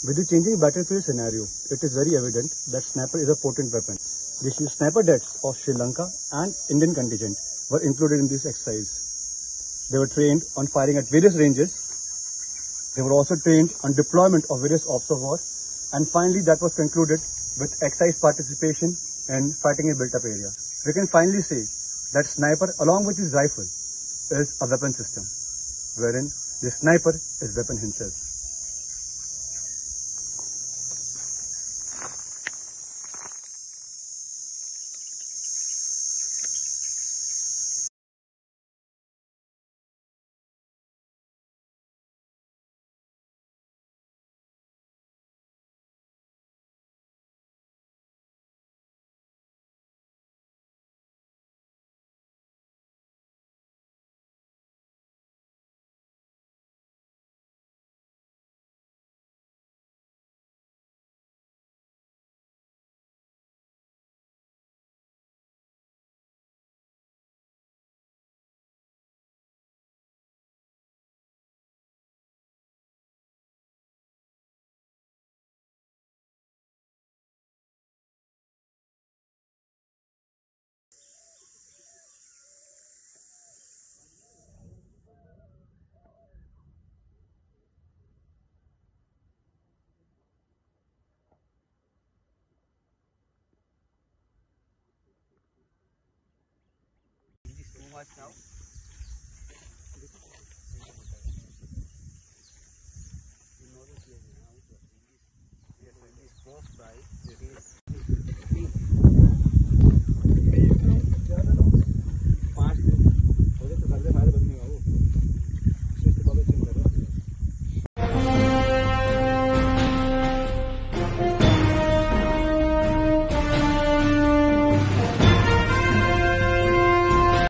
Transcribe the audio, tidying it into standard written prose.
With the changing battlefield scenario, it is very evident that sniper is a potent weapon. The sniper cadets of Sri Lanka and Indian contingent were included in this exercise. They were trained on firing at various ranges. They were also trained on deployment of various ops of war. And finally, that was concluded with exercise participation in fighting in built-up area. We can finally say that sniper, along with his rifle, is a weapon system, wherein the sniper is weapon himself. Too much now.